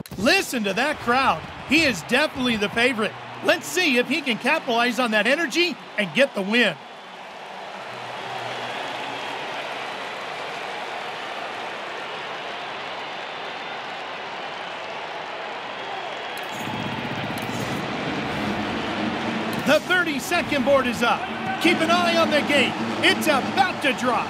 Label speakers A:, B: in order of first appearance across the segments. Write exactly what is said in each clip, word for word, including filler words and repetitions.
A: Listen to that crowd. He is definitely the favorite. Let's see if he can capitalize on that energy and get the win. The thirty-second board is up. Keep an eye on the gate. It's about to drop.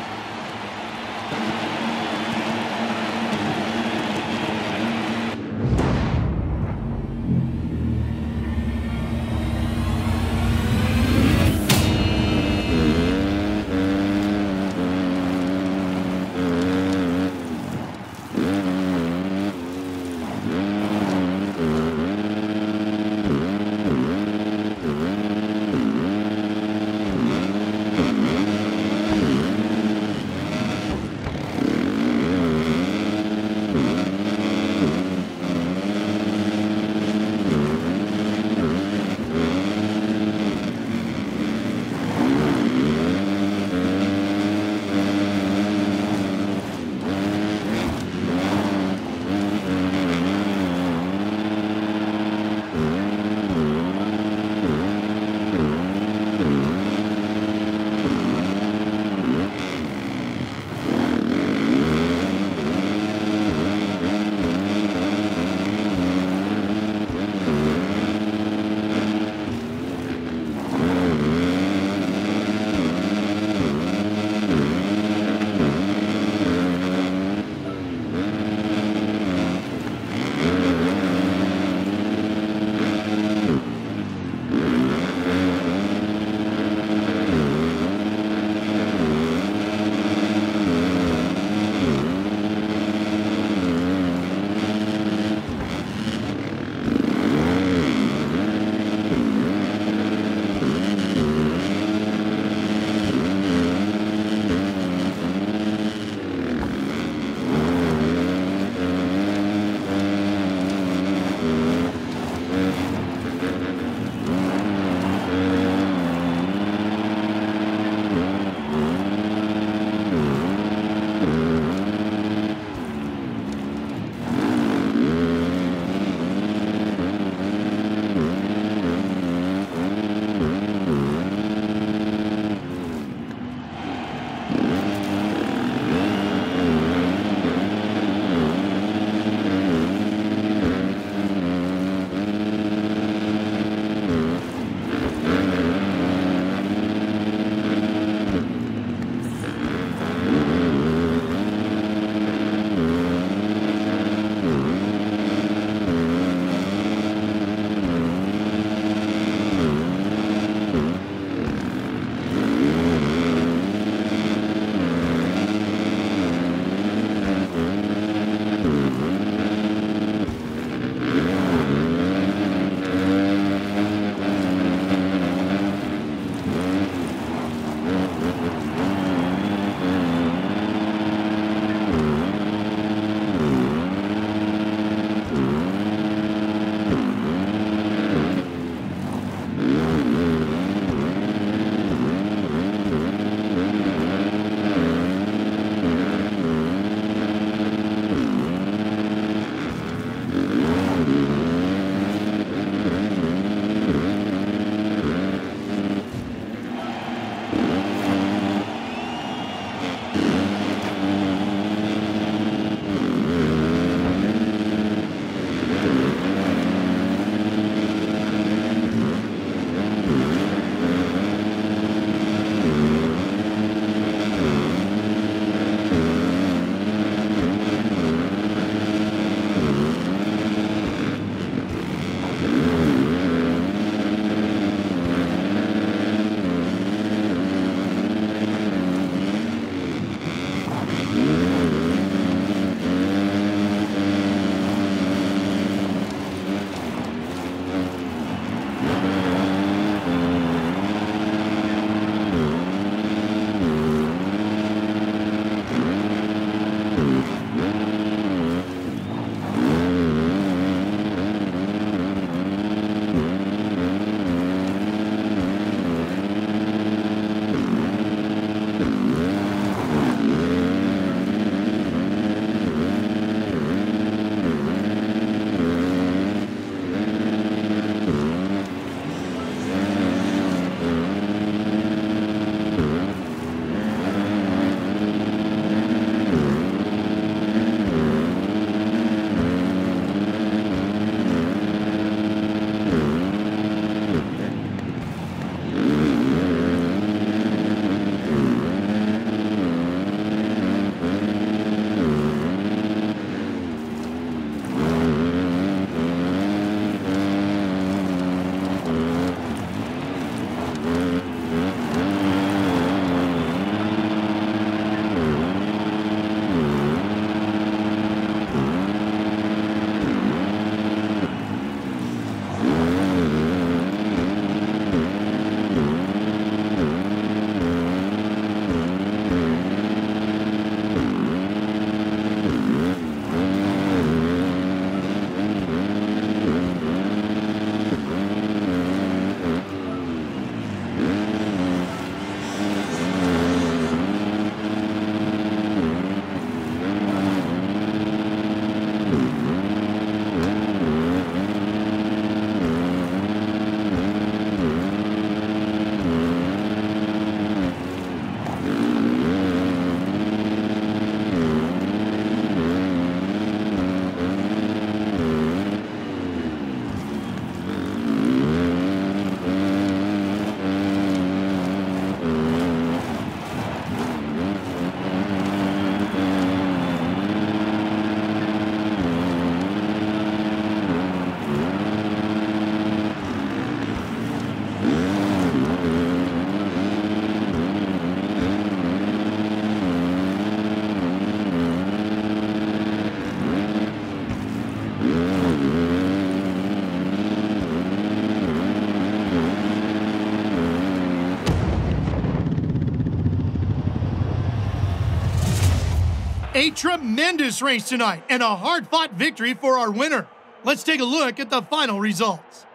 A: A tremendous race tonight and a hard-fought victory for our winner. Let's take a look at the final results.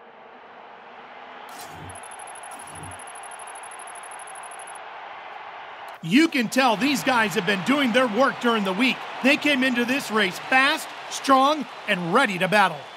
A: You can tell these guys have been doing their work during the week. They came into this race fast, strong, and ready to battle.